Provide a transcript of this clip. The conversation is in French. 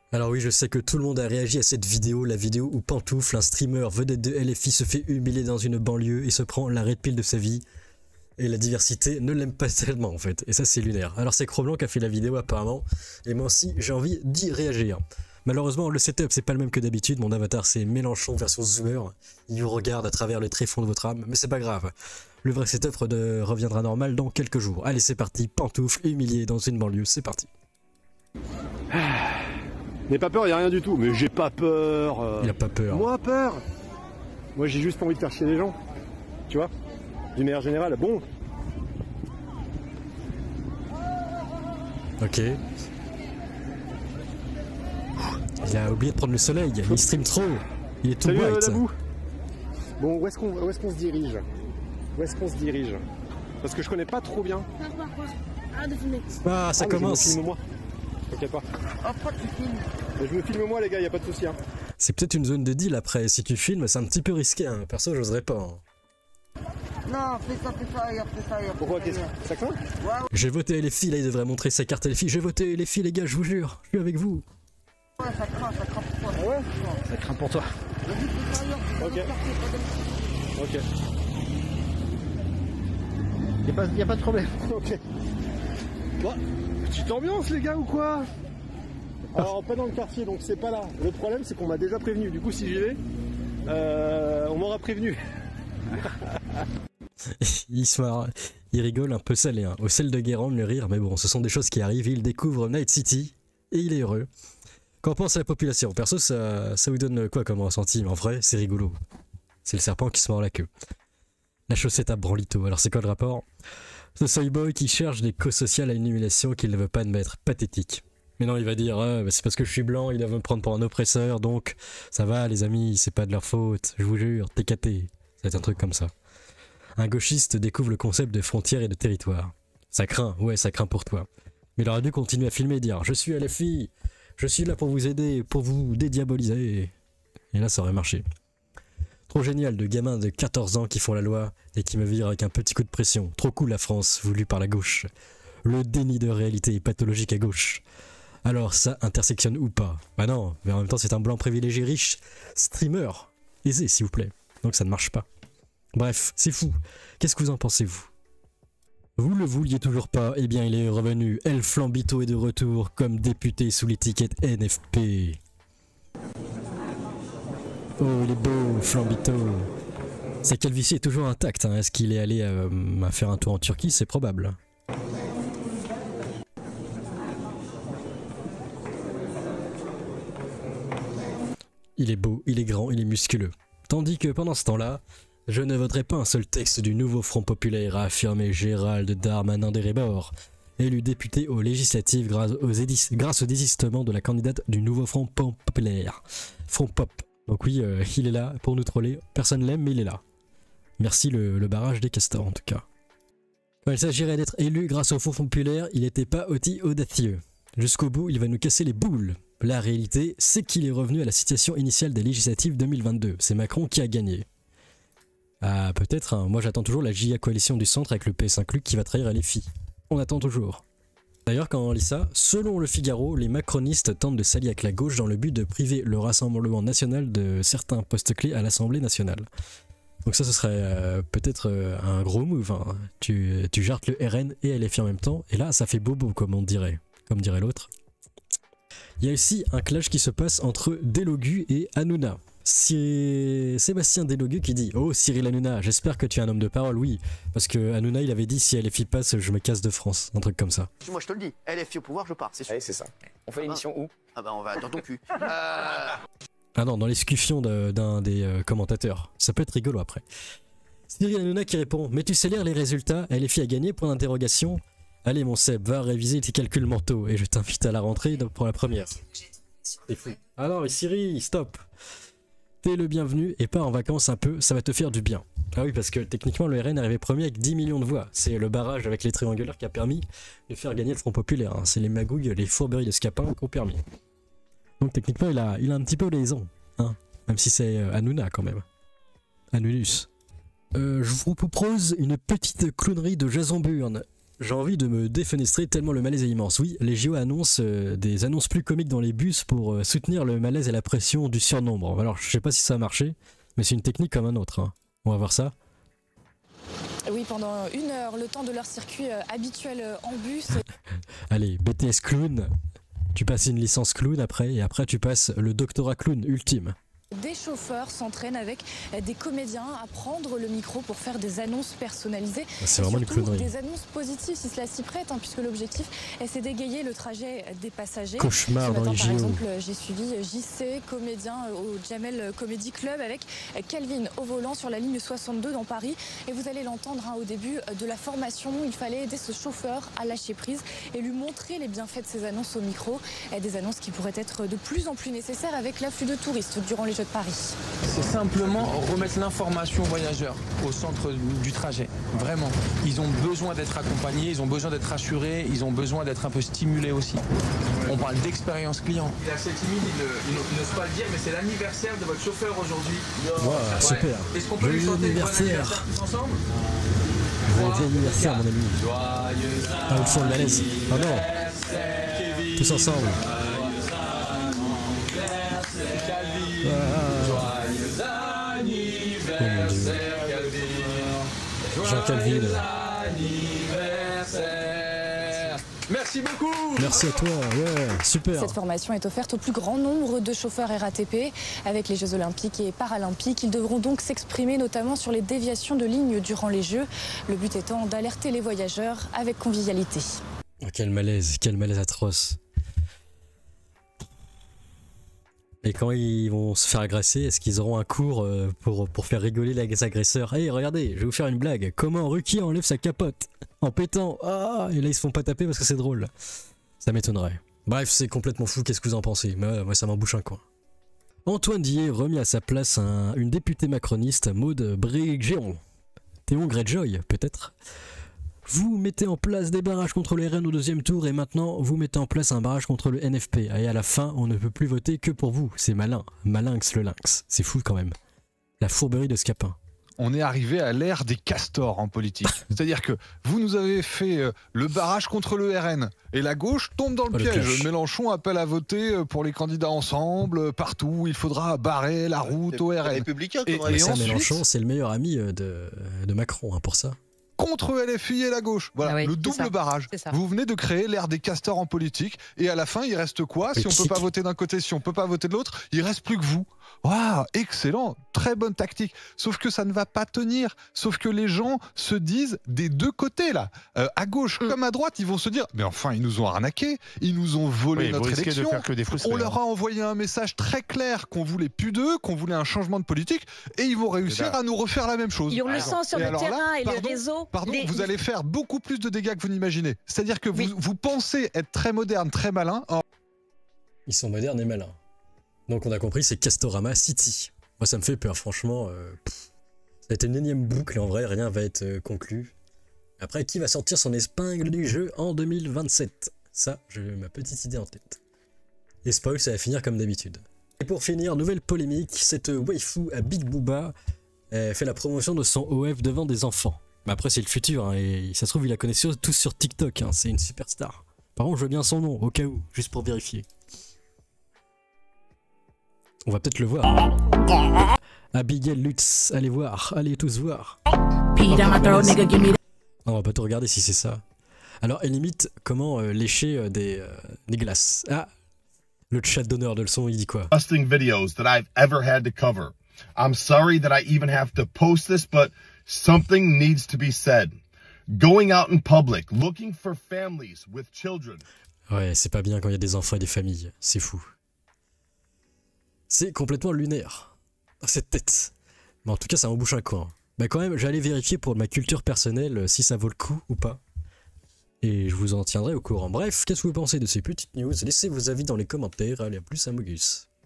Alors oui, je sais que tout le monde a réagi à cette vidéo, la vidéo où Pantoufle, un streamer vedette de LFI, se fait humilier dans une banlieue et se prend la red pill de sa vie. Et la diversité ne l'aime pas tellement en fait, et ça c'est lunaire. Alors c'est Cro-Blanc qui a fait la vidéo apparemment, et moi aussi j'ai envie d'y réagir. Malheureusement le setup c'est pas le même que d'habitude, mon avatar c'est Mélenchon version Zoomer, il vous regarde à travers les tréfonds de votre âme, mais c'est pas grave. Le vrai setup reviendra normal dans quelques jours. Allez c'est parti, Pantoufle humilié dans une banlieue, c'est parti. N'aie pas peur, il n'y a rien du tout. Mais j'ai pas peur. Il a pas peur. Moi, peur. Moi, j'ai juste pas envie de faire chier les gens. Tu vois, d'une manière générale. Bon. Ok. Il a oublié de prendre le soleil, il stream trop. Il est tout Salut, white. Bon, où est-ce qu'on se dirige? Où est-ce qu'on se dirige? Parce que je connais pas trop bien. Arrête de filmer. Ah, ça commence. Filme-moi. T'inquiète pas. Oh, pourquoi tu filmes? Je me filme moi les gars, y a pas de souci. Hein. C'est peut-être une zone de deal après, si tu filmes c'est un petit peu risqué, hein. Perso j'oserais pas. Hein. Non, fais ça ailleurs, fais ça ailleurs. Pourquoi? Qu'est-ce que ça craint? Ouais. J'ai voté LFI, là il devrait montrer sa carte LFI. J'ai voté LFI les gars, je vous jure, je suis avec vous. Ouais, ça craint pour toi. Ah ouais? Ça craint pour toi. Vas-y, fais ça ailleurs. Ok. Ok. Y a pas de problème. Ok. Bon, petite ambiance les gars ou quoi? Alors pas dans le quartier donc c'est pas là. Le problème c'est qu'on m'a déjà prévenu. Du coup si j'y vais, on m'aura prévenu. Il se marre, il rigole un peu salé. Hein. Au sel de Guérande le rire, mais bon, ce sont des choses qui arrivent. Il découvre Night City et il est heureux. Qu'en pense la population? Perso ça vous donne quoi comme ressenti? Mais en vrai c'est rigolo. C'est le serpent qui se mord la queue. La chaussette à branlito. Alors c'est quoi le rapport? Ce soyboy qui cherche des causes sociales à une humiliation qu'il ne veut pas admettre. Pathétique. Mais non, il va dire c'est parce que je suis blanc, ils doivent me prendre pour un oppresseur, donc ça va les amis, c'est pas de leur faute, je vous jure, TKT. C'est un truc comme ça. Un gauchiste découvre le concept de frontières et de territoire. Ça craint, ouais, ça craint pour toi. Mais il aurait dû continuer à filmer et dire je suis LFI, je suis là pour vous aider, pour vous dédiaboliser. Et là ça aurait marché. Trop génial de gamins de 14 ans qui font la loi et qui me virent avec un petit coup de pression. Trop cool la France, voulue par la gauche. Le déni de réalité est pathologique à gauche. Alors ça intersectionne ou pas? Bah non, mais en même temps c'est un blanc privilégié riche, streamer, aisé s'il vous plaît, donc ça ne marche pas. Bref, c'est fou, qu'est-ce que vous en pensez vous? Vous le vouliez toujours pas, eh bien il est revenu, El Flambito est de retour comme député sous l'étiquette NFP. Oh il est beau Flambito. Sa calvitie est toujours intacte, hein. Est-ce qu'il est allé faire un tour en Turquie? C'est probable. Il est beau, il est grand, il est musculeux. Tandis que pendant ce temps-là, je ne voterai pas un seul texte du nouveau Front Populaire, a affirmé Gérald Darmanin des Rébors, élu député aux législatives grâce au désistement de la candidate du nouveau Front Populaire. Front Pop. Donc oui, il est là pour nous troller. Personne l'aime, mais il est là. Merci le barrage des castors en tout cas. Quand il s'agirait d'être élu grâce au Front Populaire, il n'était pas aussi audacieux. Jusqu'au bout, il va nous casser les boules. La réalité, c'est qu'il est revenu à la situation initiale des législatives 2022. C'est Macron qui a gagné. Ah, peut-être, hein. Moi j'attends toujours la JA coalition du centre avec le PS inclus qui va trahir LFI. On attend toujours. D'ailleurs, quand on lit ça, selon le Figaro, les macronistes tentent de s'allier avec la gauche dans le but de priver le Rassemblement national de certains postes clés à l'Assemblée nationale. Donc ça, ce serait peut-être un gros move. Hein. Tu jartes le RN et LFI en même temps, et là, ça fait bobo, comme dirait l'autre. Il y a aussi un clash qui se passe entre Delogu et Hanouna. C'est Sébastien Delogu qui dit « Oh Cyril Hanouna, j'espère que tu es un homme de parole, oui. » Parce que Hanouna, il avait dit « Si LFI passe, je me casse de France. » Un truc comme ça. Moi je te le dis, LFI au pouvoir, je pars, c'est sûr. Oui, c'est ça. On fait l'émission où? Ah bah on va dans ton cul. Ah non, dans les discussions d'un des commentateurs. Ça peut être rigolo après. Cyril Hanouna qui répond « Mais tu sais lire les résultats, LFI a gagné, point d'interrogation. Allez mon Seb, va réviser tes calculs mentaux et je t'invite à la rentrée pour la première. » C'est fou. Ah non mais Cyril, stop. T'es le bienvenu et pars en vacances un peu, ça va te faire du bien. Ah oui, parce que techniquement le RN est arrivé premier avec 10 millions de voix. C'est le barrage avec les triangulaires qui a permis de faire gagner le Front Populaire. Hein. C'est les magouilles, les fourberies de Scapin qui ont permis. Donc techniquement il a un petit peu les ans. Hein. Même si c'est Hanouna quand même. Hanunus. Je vous propose une petite clownerie de Jason Bourne. J'ai envie de me défenestrer tellement le malaise est immense. Oui, les JO annoncent des annonces plus comiques dans les bus pour soutenir le malaise et la pression du surnombre. Alors, je sais pas si ça a marché, mais c'est une technique comme un autre. Hein. On va voir ça. Oui, pendant 1 heure, le temps de leur circuit habituel en bus. Allez, BTS clown, tu passes une licence clown après, et après tu passes le doctorat clown ultime. Des chauffeurs s'entraînent avec des comédiens à prendre le micro pour faire des annonces personnalisées. C'est vraiment une clownerie. Des annonces positives si cela s'y prête, hein, puisque l'objectif c'est d'égayer le trajet des passagers. Cauchemar dans les JO. Par exemple, j'ai suivi JC, comédien au Jamel Comedy Club, avec Calvin au volant sur la ligne 62 dans Paris. Et vous allez l'entendre hein, au début de la formation, il fallait aider ce chauffeur à lâcher prise et lui montrer les bienfaits de ces annonces au micro. Des annonces qui pourraient être de plus en plus nécessaires avec l'afflux de touristes durant les Jeux de Paris. C'est simplement remettre l'information aux voyageurs au centre du trajet. Vraiment. Ils ont besoin d'être accompagnés, ils ont besoin d'être rassurés, ils ont besoin d'être un peu stimulés aussi. On parle d'expérience client. Il est assez timide, il n'ose pas le dire, mais c'est l'anniversaire de votre chauffeur aujourd'hui. Wow, super. Est-ce qu'on peut lui chanter bon anniversaire tous ensemble? Joyeux anniversaire mon ami. Ah, au fond de la laisse. Ah non. Tous ensemble. Joyeux anniversaire, Calvin. Jean Calvin. Merci beaucoup. Merci à toi, ouais, super. Cette formation est offerte au plus grand nombre de chauffeurs RATP. Avec les Jeux Olympiques et Paralympiques, ils devront donc s'exprimer notamment sur les déviations de lignes durant les Jeux. Le but étant d'alerter les voyageurs avec convivialité. Oh, quel malaise atroce. Et quand ils vont se faire agresser, est-ce qu'ils auront un cours pour faire rigoler les agresseurs? Hey, regardez, je vais vous faire une blague. Comment Ruki enlève sa capote en pétant? Ah, et là ils se font pas taper parce que c'est drôle. Ça m'étonnerait. Bref, c'est complètement fou, qu'est-ce que vous en pensez? Moi ça m'embouche un coin. Antoine Dier remis à sa place une députée macroniste, Maud Brégéon. Théon Greyjoy, peut-être. Vous mettez en place des barrages contre les RN au 2e tour et maintenant vous mettez en place un barrage contre le NFP. Et à la fin, on ne peut plus voter que pour vous. C'est malin. Malinx le lynx. C'est fou quand même. La fourberie de Scapin. On est arrivé à l'ère des castors en politique. C'est-à-dire que vous nous avez fait le barrage contre le RN et la gauche tombe dans le piège. Mélenchon appelle à voter pour les candidats ensemble, partout. Il faudra barrer la route au RN. Républicain, et ensuite, Mélenchon, c'est le meilleur ami de Macron hein, pour ça. Contre LFI et la gauche. Voilà, oui, le double barrage. Vous venez de créer l'ère des castors en politique et à la fin, il reste quoi? Si on peut pas voter d'un côté, si on peut pas voter de l'autre, il reste plus que vous. Waouh, excellent, très bonne tactique. Sauf que ça ne va pas tenir. Sauf que les gens se disent des deux côtés là, à gauche comme à droite, ils vont se dire mais enfin ils nous ont arnaqué, ils nous ont volé notre élection. De faire que des on leur a envoyé un message très clair qu'on voulait plus d'eux, qu'on voulait un changement de politique et ils vont réussir à nous refaire la même chose. Ils ont le sang sur le terrain et le réseau. Pardon, vous allez faire beaucoup plus de dégâts que vous n'imaginez. C'est-à-dire que vous pensez être très moderne, très malin. Ils sont modernes et malins. Donc on a compris, c'est Castorama City. Moi ça me fait peur, franchement. Ça a été une énième boucle et en vrai rien va être conclu. Après, qui va sortir son épingle du jeu en 2027? Ça, j'ai ma petite idée en tête. Et spoil, ça va finir comme d'habitude. Et pour finir, nouvelle polémique, cette waifu à Big Booba fait la promotion de son OF devant des enfants. Mais après c'est le futur, hein, et ça se trouve il la connaît tous sur TikTok, hein, c'est une superstar. Par contre je veux bien son nom, au cas où, juste pour vérifier. On va peut-être le voir. Abigail Lutz, allez voir, allez tous voir. On va pas tout regarder si c'est ça. Alors elle imite comment lécher des glaces. Ah, le chat d'honneur de le son, il dit quoi? Disgusting videos that I've ever had to cover. I'm sorry that I even have to post this, but something needs to be said. Going out in public, looking for families with children. Ouais, c'est pas bien quand il y a des enfants et des familles, c'est fou. C'est complètement lunaire, cette tête. Mais en tout cas, ça m'embouche un coin. Bah quand même, j'allais vérifier pour ma culture personnelle si ça vaut le coup ou pas. Et je vous en tiendrai au courant. Bref, qu'est-ce que vous pensez de ces petites news? Laissez vos avis dans les commentaires. Allez, à plus, Amogus.